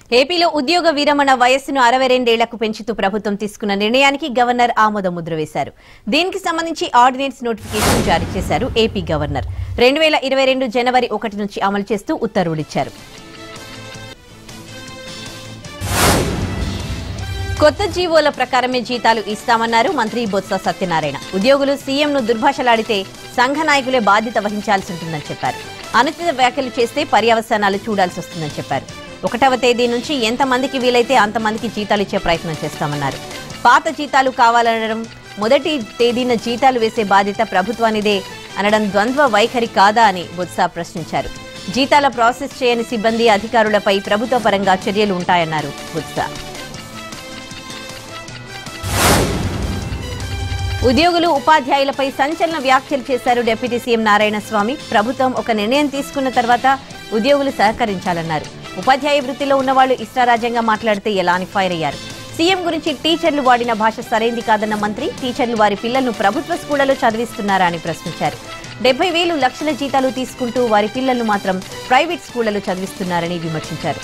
ఏపీలో ఉద్యోగ విరమణ వయస్సును 62 ఏళ్లకు పెంచుతూ ప్రభుత్వం తీసుకున్న నిర్ణయానికి గవర్నర్ ఆమోద ముద్ర వేశారు. దీనికి సంబంధించి ఆర్డినెన్స్ నోటిఫికేషన్ జారీ చేశారు ఏపీ గవర్నర్. 2022 జనవరి 1 నుంచి అమలు చేస్తూ ఉత్తర్వులిచ్చారు. కొత్త జీవోల ప్రకారమే జీతాలు ఇస్తామన్నారు మంత్రి బొత్స సత్యనారాయణ. ఉద్యోగులు సీఎంను దుర్భాషలాడితే సంఘ నాయకులే బాధ్యత వహించాల్సి ఉంటుందని చెప్పారు. అనుచిత వ్యాఖ్యలు చేస్తే పర్యవసానాలు చూడాల్సి వస్తుందని చెప్పారు. 1వ తేదీ నుంచి ఎంతమందికి వీలైతే అంతమందికి జీతాలు ఇచ్చే ప్రయత్నం చేస్తామన్నారు. పాత జీతాలు కావాలనడం, మొదటి తేదీన జీతాలు వేసే బాధ్యత ప్రభుత్వానిదే అనడం ద్వంద్వ వైఖరి కాదా అని బొత్స ప్రశ్నించారు. జీతాల ప్రాసెస్ చేయని సిబ్బంది, అధికారులపై ప్రభుత్వ పరంగా చర్యలు ఉంటాయన్నారు బొత్స. ఉద్యోగులు, ఉపాధ్యాయులపై సంచలన వ్యాఖ్యలు చేశారు డిప్యూటీ సీఎం నారాయణ స్వామి. ప్రభుత్వం ఒక నిర్ణయం తీసుకున్న తర్వాత ఉద్యోగులు సహకరించాలన్నారు. ఉపాధ్యాయ వృత్తిలో ఉన్నవాళ్లు ఇష్టారాజ్యంగా మాట్లాడితే ఎలా అని ఫైర్ అయ్యారు. సీఎం గురించి టీచర్లు వాడిన భాష సరైంది కాదన్న మంత్రి, టీచర్లు వారి పిల్లలను ప్రభుత్వ స్కూళ్లలో చదివిస్తున్నారా అని ప్రశ్నించారు. 70,000 లక్షల జీతాలు తీసుకుంటూ వారి పిల్లలను మాత్రం ప్రైవేట్ స్కూళ్లలో చదివిస్తున్నారని విమర్శించారు.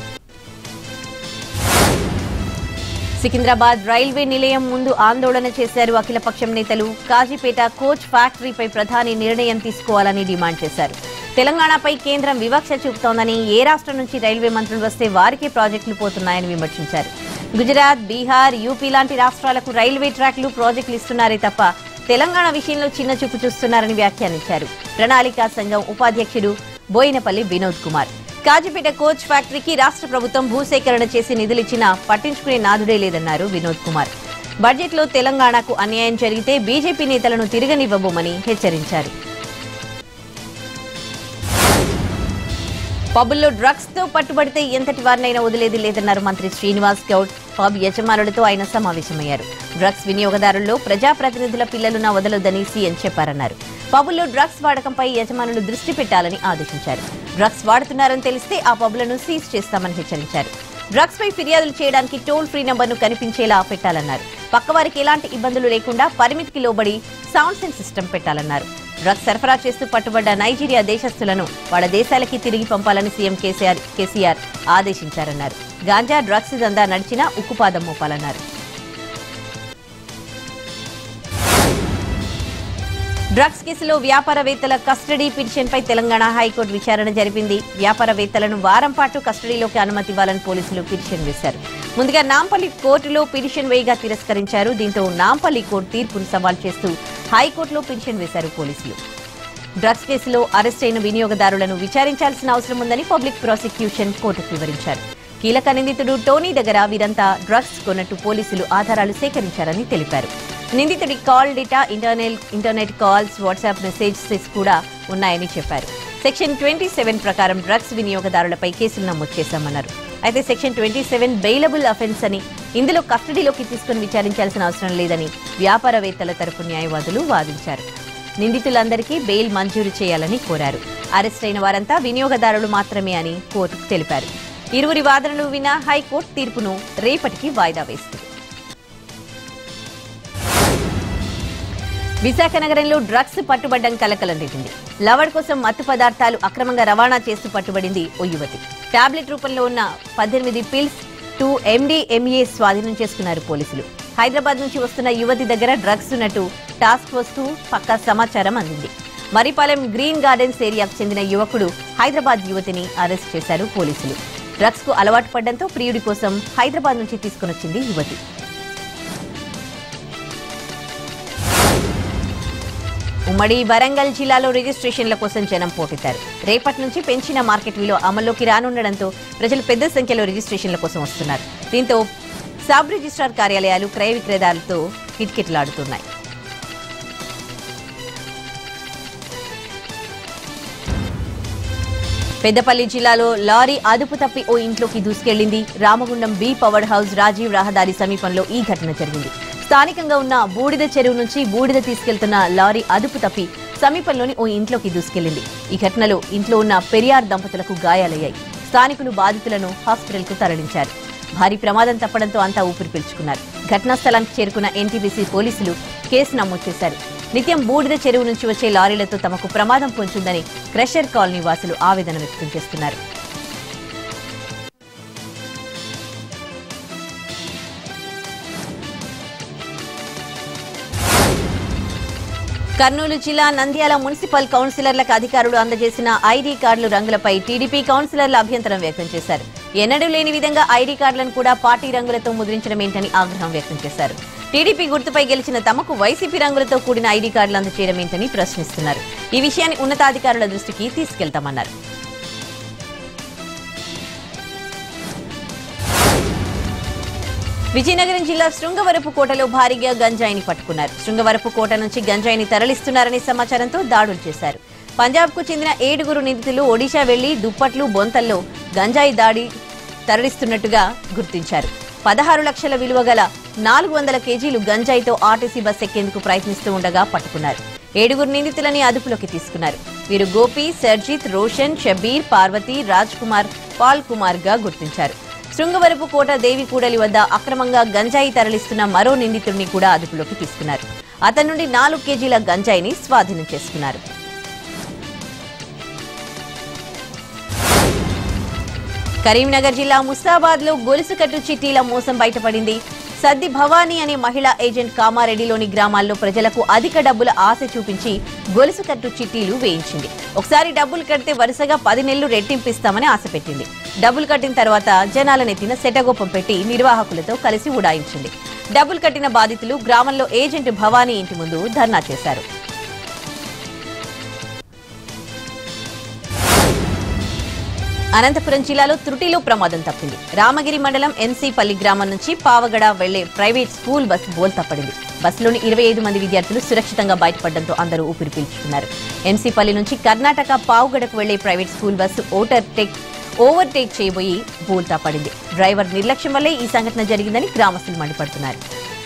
సికింద్రాబాద్ రైల్వే నిలయం ముందు ఆందోళన చేశారు అఖిలపక్షం నేతలు. కాజీపేట కోచ్ ఫ్యాక్టరీపై ప్రధాని నిర్ణయం తీసుకోవాలని డిమాండ్ చేశారు. తెలంగాణపై కేంద్రం వివక్ష చూపుతోందని, ఏ రాష్ట్రం నుంచి రైల్వే మంత్రులు వస్తే వారికే ప్రాజెక్టులు పోతున్నాయని విమర్శించారు. గుజరాత్, బీహార్, యూపీ లాంటి రాష్ట్రాలకు రైల్వే ట్రాక్లు, ప్రాజెక్టులు ఇస్తున్నారే తప్ప తెలంగాణ విషయంలో చిన్న చూపు చూస్తున్నారని వ్యాఖ్యానించారు. ప్రణాళికా సంఘం ఉపాధ్యక్షుడు బోయినపల్లి వినోద్ కుమార్. కాజీపేట కోచ్ ఫ్యాక్టరీకి రాష్ట్ర ప్రభుత్వం భూసేకరణ చేసి నిధులిచ్చినా పట్టించుకునే నాదుడే లేదన్నారు వినోద్ కుమార్. బడ్జెట్లో తెలంగాణకు అన్యాయం జరిగితే బీజేపీ నేతలను తిరగనివ్వబోమని హెచ్చరించారు. పబ్బుల్లో డ్రగ్స్ తో పట్టుబడితే ఎంతటి వారినైనా వదిలేది లేదన్నారు మంత్రి శ్రీనివాస్ గౌడ్. పబ్ యజమానులతో ఆయన సమావేశమయ్యారు. డ్రగ్స్ వినియోగదారుల్లో ప్రజాప్రతినిధుల పిల్లలున్నా వదలొద్దని సీఎం చెప్పారన్నారు. పబ్బుల్లో డ్రగ్స్ వాడకంపై యజమానులు దృష్టి పెట్టాలని ఆదేశించారు. డ్రగ్స్ వాడుతున్నారని తెలిస్తే ఆ పబ్బులను సీజ్ చేస్తామని హెచ్చరించారు. డ్రగ్స్ పై ఫిర్యాదులు చేయడానికి టోల్ ఫ్రీ నంబర్ను కనిపించేలా పెట్టాలన్నారు. పక్కవారికి ఎలాంటి ఇబ్బందులు లేకుండా పరిమితికి లోబడి సౌండ్ సెన్స్ సిస్టమ్ పెట్టాలన్నారు. డ్రగ్స్ సరఫరా చేస్తూ పట్టుబడ్డ నైజీరియా దేశస్తులను వాళ్ళ దేశాలకి తిరిగి పంపాలని సీఎం కేసీఆర్ ఆదేశించారన్నారు. గాంజా, డ్రగ్స్ దందా నడిచినా ఉక్కుపాదం మోపాలన్నారు. డ్రగ్స్ కేసులో వ్యాపారవేత్తల కస్టడీ పిటిషన్పై తెలంగాణ హైకోర్టు విచారణ జరిపింది. వ్యాపారవేత్తలను వారం పాటు కస్టడీలోకి అనుమతి ఇవ్వాలని పోలీసులు పిటిషన్ వేశారు. ముందుగా నాంపల్లి కోర్టులో పిటిషన్ వేయగా తిరస్కరించారు. దీంతో నాంపల్లి కోర్టు తీర్పును సవాల్ చేస్తూ హైకోర్టులో పిటిషన్ వేశారు పోలీసులు. డ్రగ్స్ కేసులో అరెస్ట్ అయిన వినియోగదారులను విచారించాల్సిన అవసరం ఉందని పబ్లిక్ ప్రాసిక్యూషన్ కోర్టుకు వివరించారు. కీలక నిందితుడు టోనీ దగ్గర వీరంతా డ్రగ్స్ కొన్నట్టు పోలీసులు ఆధారాలు సేకరించారని తెలిపారు. నిందితుడి call data, internet calls, WhatsApp messages కూడా ఉన్నాయని చెప్పారు. సెక్షన్ 27 ప్రకారం డ్రగ్స్ వినియోగదారులపై కేసులు నమోదు చేశామన్నారు. అయితే సెక్షన్ 27 బెయిలబుల్ అఫెన్స్ అని, ఇందులో కస్టడీలోకి తీసుకుని విచారించాల్సిన అవసరం లేదని వ్యాపారవేత్తల తరపు న్యాయవాదులు వాదించారు. నిందితులందరికీ బెయిల్ మంజూరు చేయాలని కోరారు. అరెస్ట్ అయిన వారంతా వినియోగదారులు మాత్రమే అని కోర్టుకు తెలిపారు. ఇరువురి వాదనలు విన్న హైకోర్టు తీర్పును రేపటికి వాయిదా వేస్తుంది. విశాఖ నగరంలో డ్రగ్స్ పట్టుబడ్డం కలకలం రేపింది. లవడ్ కోసం మత్తు పదార్థాలు అక్రమంగా రవాణా చేస్తూ పట్టుబడింది ఓ యువతి. టాబ్లెట్ రూపంలో ఉన్న 18 పిల్స్, 2 MDMA స్వాధీనం చేసుకున్నారు పోలీసులు. హైదరాబాద్ నుంచి వస్తున్న యువతి దగ్గర డ్రగ్స్ ఉన్నట్టు టాస్క్ ఫోర్స్ కు పక్కా సమాచారం అందింది. మరిపాలెం గ్రీన్ గార్డెన్స్ ఏరియాకు చెందిన యువకుడు హైదరాబాద్ యువతిని అరెస్ట్ చేశారు పోలీసులు. డ్రగ్స్ కు అలవాటు పడడంతో ప్రియుడి కోసం హైదరాబాద్ నుంచి తీసుకునొచ్చింది యువతి. ఉమ్మడి వరంగల్ జిల్లాలో రిజిస్ట్రేషన్ల కోసం జనం పోటెత్తారు. రేపటి నుంచి పెంచిన మార్కెట్ విలువ అమల్లోకి రానుండడంతో ప్రజలు పెద్ద సంఖ్యలో రిజిస్ట్రేషన్ల కోసం వస్తున్నారు. దీంతో సబ్ రిజిస్ట్రార్ కార్యాలయాలు క్రయ విక్రయదారులతో కిటకిటలాడుతున్నాయి. పెద్దపల్లి జిల్లాలో లారీ అదుపు తప్పి ఓ ఇంట్లోకి దూసుకెళ్లింది. Ramagundam B power house Rajiv రహదారి సమీపంలో ఈ ఘటన జరిగింది. స్థానికంగా ఉన్న బూడిద చెరువు నుంచి బూడిద తీసుకెళ్తున్న లారీ అదుపు తప్పి సమీపంలోని ఓ ఇంట్లోకి దూసుకెళ్లింది. ఈ ఘటనలో ఇంట్లో ఉన్న పెరియార్ దంపతులకు గాయాలయ్యాయి. స్థానికులు బాధితులను హాస్పిటల్కు తరలించారు. భారీ ప్రమాదం తప్పడంతో అంతా ఊపిరి పీల్చుకున్నారు. ఘటనా స్థలానికి చేరుకున్న NTPC పోలీసులు కేసు నమోదు చేశారు. నిత్యం బూడిద చెరువు నుంచి వచ్చే లారీలతో తమకు ప్రమాదం పొంచుందని క్రషర్ కాలనీ వాసులు ఆవేదన వ్యక్తం చేస్తున్నారు. కర్నూలు జిల్లా నంద్యాల మున్సిపల్ కౌన్సిలర్లకు అధికారులు అందజేసిన ఐడీ కార్డుల రంగులపై టీడీపీ కౌన్సిలర్లు అభ్యంతరం వ్యక్తం చేశారు. ఎన్నడూ లేని విధంగా ఐడీ కార్డులను కూడా పార్టీ రంగులతో ముద్రించడం ఏంటని ఆగ్రహం వ్యక్తం చేశారు. టీడీపీ గుర్తుపై గెలిచిన తమకు వైసీపీ రంగులతో కూడిన ఐడీ కార్డులు అందజేయడం ఏంటని ప్రశ్నిస్తున్నారు. ఈ విషయాన్ని ఉన్నతాధికారుల దృష్టికి తీసుకెళ్తామన్నారు. విజయనగరం జిల్లా శృంగవరపుకోటలో భారీగా గంజాయిని పట్టుకున్నారు. శృంగవరపుకోట నుంచి గంజాయిని తరలిస్తున్నారనే సమాచారంతో దాడులు చేశారు. పంజాబ్కు చెందిన 7 నిందితులు ఒడిశా వెళ్లి దుప్పట్లు బొంతల్లో గంజాయి తరలిస్తున్నట్టుగా గుర్తించారు. 16 లక్షల విలువ గల 400 కేజీలు గంజాయితో ఆర్టీసీ బస్ ఎక్కేందుకు ప్రయత్నిస్తూ ఉండగా పట్టుకున్నారు. 7 నిందితులని అదుపులోకి తీసుకున్నారు. వీరు గోపి, సర్జిత్, రోషన్, షబీర్, పార్వతి, రాజ్ కుమార్, పాల్ కుమార్ గా గుర్తించారు. శృంగవరపుకోట దేవికూడలి వద్ద అక్రమంగా గంజాయి తరలిస్తున్న మరో నిందితుడిని కూడా అదుపులోకి తీసుకున్నారు. అతని నుండి 4 కేజీల గంజాయిని స్వాధీనం చేసుకున్నారు. కరీంనగర్ జిల్లా ముస్తాబాద్ లో గొలుసుకట్టు చిట్టీల మోసం బయటపడింది. సద్ది భవానీ అనే మహిళా ఏజెంట్ కామారెడ్డిలోని గ్రామాల్లో ప్రజలకు అధిక డబ్బుల ఆశ చూపించి గొలుసుకట్టు చిట్టీలు వేయించింది. ఒకసారి డబ్బులు కడితే వరుసగా 10 నెలలు రెట్టింపిస్తామని ఆశ పెట్టింది. డబ్బులు కట్టిన తర్వాత జనాల నెత్తిన సెటగోపం పెట్టి నిర్వాహకులతో కలిసి ఉడాయించింది. డబ్బులు కట్టిన బాధితులు గ్రామంలో ఏజెంట్ భవానీ ఇంటి ముందు ధర్నా చేశారు. అనంతపురం జిల్లాలో త్రుటిలో ప్రమాదం తప్పింది. రామగిరి మండలం ఎన్సీపల్లి గ్రామం నుంచి పావగడ వెళ్లే ప్రైవేట్ స్కూల్ బస్సు బోల్తాపడింది. బస్సులోని 25 మంది విద్యార్థులు సురక్షితంగా బయటపడడంతో అందరూ ఊపిరి పీల్చుకున్నారు. ఎన్సీపల్లి నుంచి కర్ణాటక పావుగడకు వెళ్లే ప్రైవేట్ స్కూల్ బస్సు ఓవర్టేక్ చేయబోయి బోల్తాపడింది. డ్రైవర్ నిర్లక్ష్యం వల్లే ఈ సంఘటన జరిగిందని గ్రామస్తులు మండిపడుతున్నారు.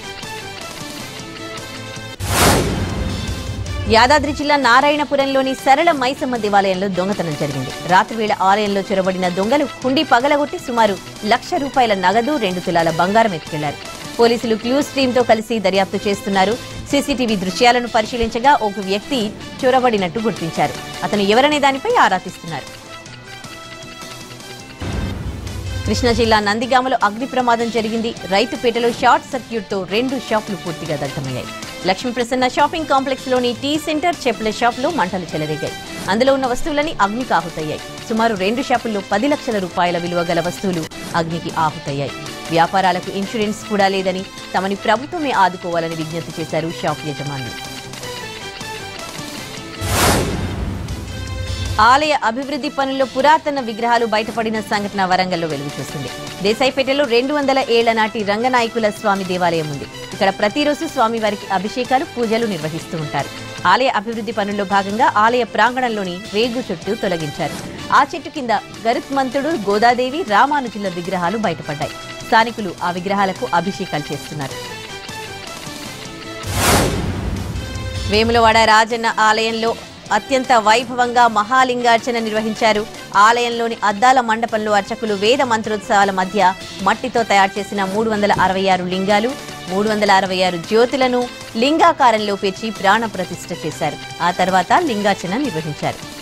యాదాద్రి జిల్లా నారాయణపురంలోని సరళ మైసమ్మ దేవాలయంలో దొంగతనం జరిగింది. రాత్రివేళ ఆలయంలో చొరబడిన దొంగలు హుండీ పగలగొట్టి సుమారు ₹1,00,000 నగదు, 2 తులాల బంగారం ఎత్తుకెళ్లారు. పోలీసులు క్లూస్ టీంతో కలిసి దర్యాప్తు చేస్తున్నారు. సీసీటీవీ దృశ్యాలను పరిశీలించగా ఒక వ్యక్తి చొరబడినట్టు గుర్తించారు. అతను ఎవరనే దానిపై ఆరా తీస్తున్నారు. కృష్ణా జిల్లా నందిగామలో అగ్ని ప్రమాదం జరిగింది. రైతుపేటలో షార్ట్ సర్క్యూట్ తో 2 షాపులు పూర్తిగా దగ్ధమయ్యాయి. లక్ష్మీ ప్రసన్న షాపింగ్ కాంప్లెక్స్ లోని టీ సెంటర్, చెప్పుల షాప్ లో మంటలు చెలరేగాయి. అందులో ఉన్న వస్తువులన్నీ అగ్నికి ఆహుతయ్యాయి. సుమారు 2 షాపుల్లో ₹10 లక్షల విలువ గల వస్తువులు అగ్నికి ఆహుతయ్యాయి. వ్యాపారాలకు ఇన్సూరెన్స్ కూడా లేదని తమని ప్రభుత్వమే ఆదుకోవాలని విజ్ఞప్తి చేశారు షాప్ యజమానులు. ఆలయ అభివృద్ధి పనుల్లో పురాతన విగ్రహాలు బయటపడిన సంఘటన వరంగల్లో వెలుగు చూసింది. దేశాయిపేటలో 200 ఏళ్ల నాటి రంగనాయకుల స్వామి దేవాలయం ఉంది. ఇక్కడ ప్రతిరోజు స్వామివారికి అభిషేకాలు, పూజలు నిర్వహిస్తూ ఉంటారు. ఆలయ అభివృద్ధి పనుల్లో భాగంగా ఆలయ ప్రాంగణంలోని రేగు చెట్టు తొలగించారు. ఆ చెట్టు కింద గరుత్మంతుడు, గోదాదేవి, రామానుజుల విగ్రహాలు బయటపడ్డాయి. స్థానికులు ఆ విగ్రహాలకు అభిషేకాలు చేస్తున్నారు. వేములవాడ రాజన్న ఆలయంలో అత్యంత వైభవంగా మహాలింగార్చన నిర్వహించారు. ఆలయంలోని అద్దాల మండపంలో అర్చకులు వేద మంత్రోత్సవాల మధ్య మట్టితో తయారు చేసిన 366 లింగాలు, 366 జ్యోతులను లింగాకారంలో పేర్చి ప్రాణ ప్రతిష్ఠ చేశారు. ఆ తర్వాత లింగార్చన నిర్వహించారు.